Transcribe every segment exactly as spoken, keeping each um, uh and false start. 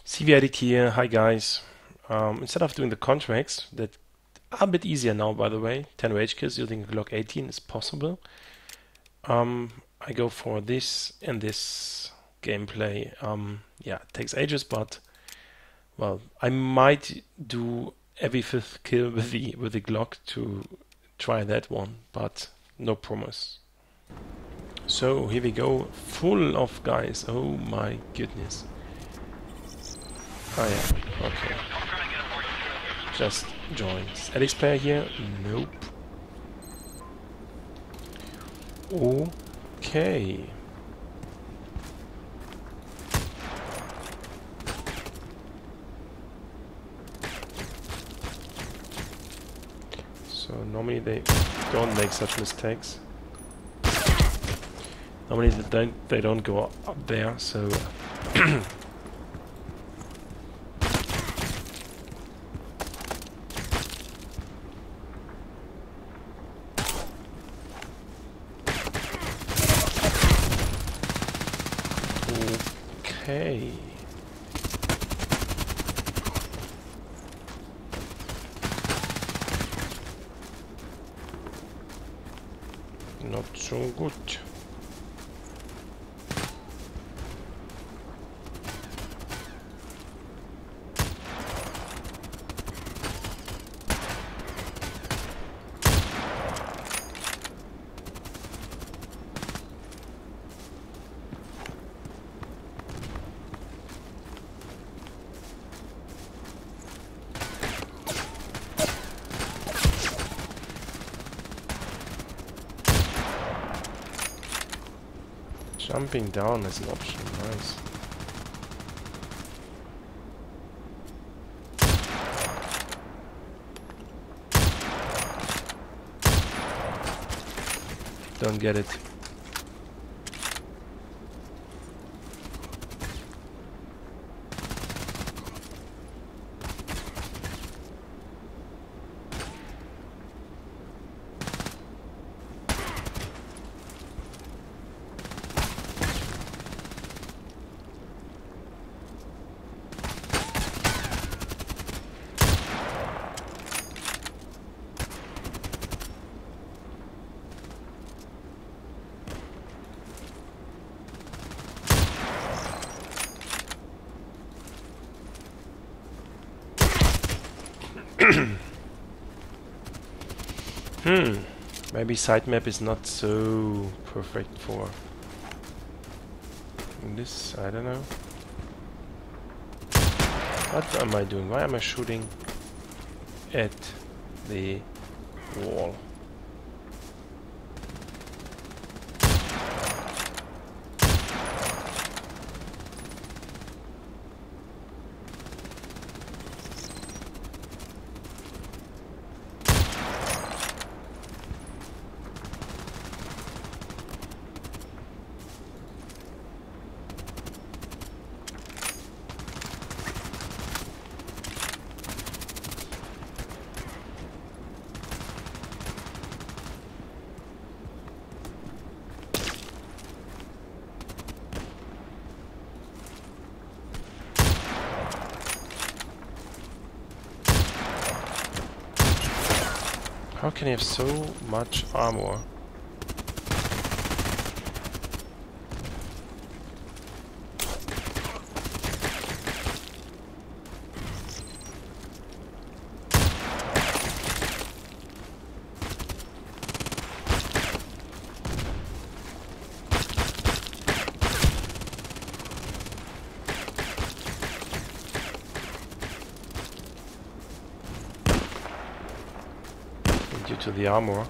cwaddict here. Hi guys. Um, instead of doing the contracts that are a bit easier now, by the way, ten rage kills using Glock eighteen is possible. Um, I go for this and this gameplay. Um, yeah, it takes ages, but well, I might do every fifth kill with the with the Glock to try that one, but no promise. So here we go, full of guys. Oh my goodness. Oh yeah, okay. Just joined. Alex player here? Nope. Okay. So normally they don't make such mistakes. Normally they don't they don't go up there, so okay. Not so good. Jumping down is an option, nice. Don't get it. Hmm, maybe sitemap is not so perfect for this, I don't know. What am I doing? Why am I shooting at the wall? How can you have so much armor? Due to the armor.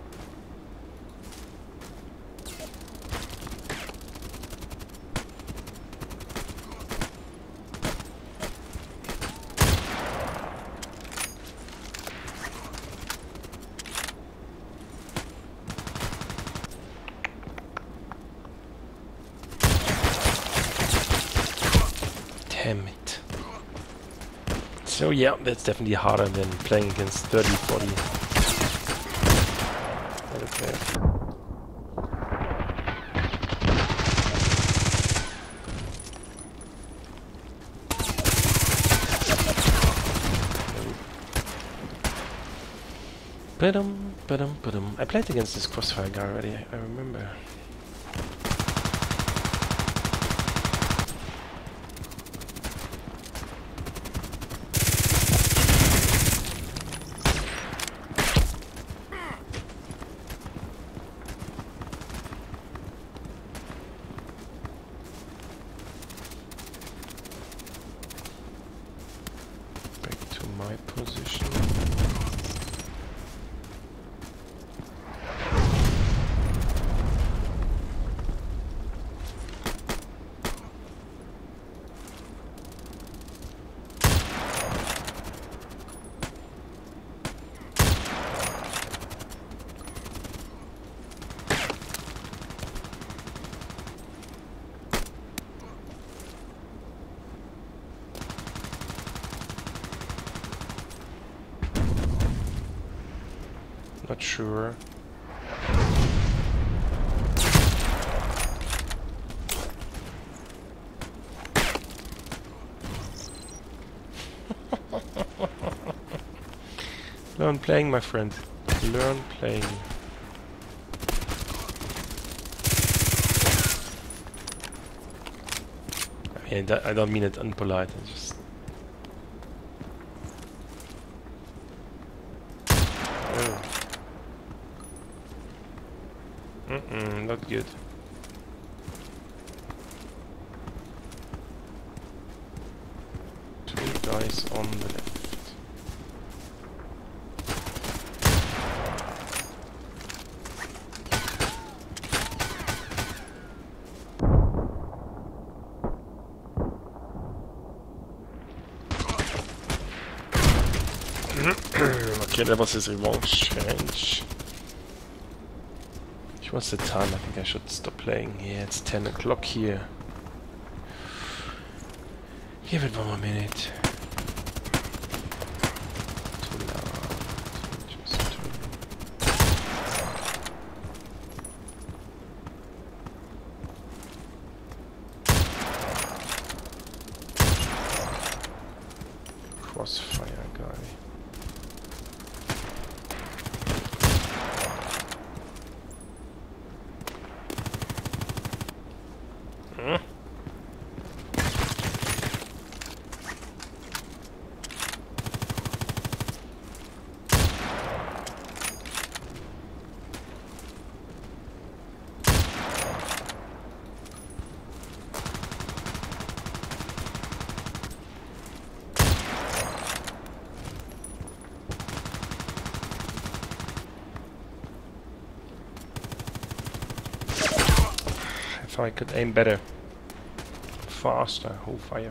Damn it. So yeah, that's definitely harder than playing against thirty, forty. Okay. Ba-dum, ba-dum, ba-dum. I played against this crossfire guy already, I, I remember. Back to my position. Not sure. Learn playing, my friend. Learn playing. I mean, I don't mean it unpolite. I just. Oh. Mm-mm, not good. Two guys on the left. Okay, that was his revenge range. What's the time? I think I should stop playing. Yeah, it's ten o'clock here. Give it one more minute. Too loud. Just too crossfire guy. If I could aim better, faster, hold fire.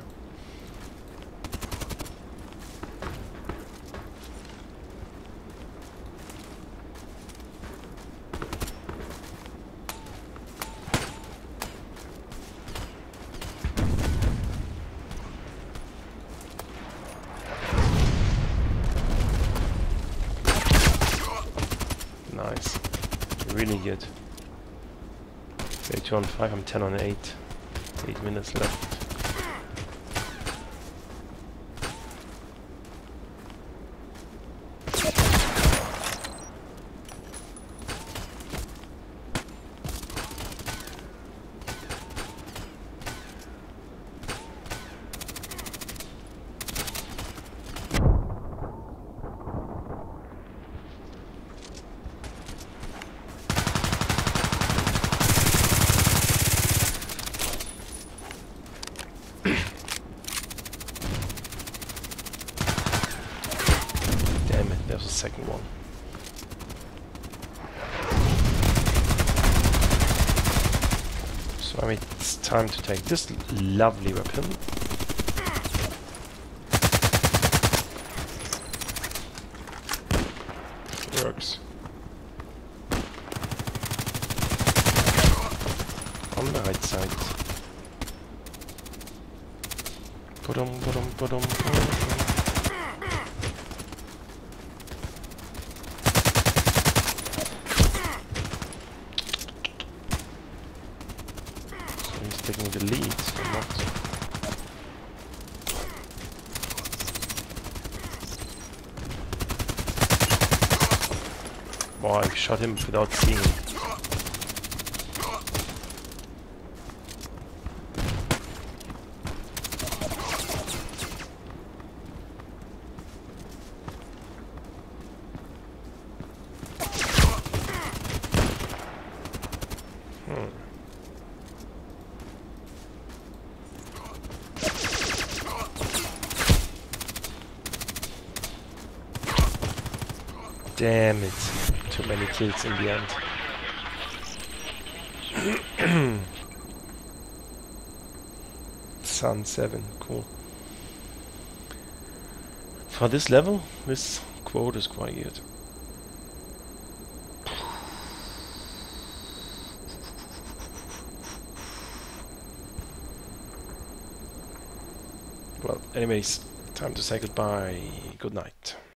Nice, really good. two on five, I'm ten on eight. eight minutes left. There's a second one. So I mean, it's time to take this lovely weapon. Works. On the right side. Ba-dum, ba-dum, ba-dum, ba-dum. Taking the lead, or not. Oh, I shot him without seeing him. Hmm. Damn it. Too many kills in the end. Sun seven, cool. For this level, this quote is quite good. Well, anyways, time to say goodbye. Good night.